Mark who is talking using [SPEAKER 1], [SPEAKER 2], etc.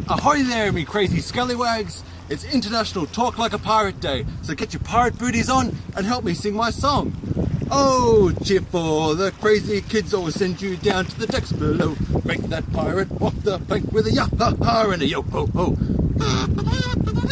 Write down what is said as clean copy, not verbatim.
[SPEAKER 1] Ahoy there, me crazy scallywags! It's International Talk Like a Pirate Day, so get your pirate booties on and help me sing my song. Oh, cheer for the crazy kids, always send you down to the decks below. Make that pirate walk the plank with a yah-ha-ha and a yo-ho-ho.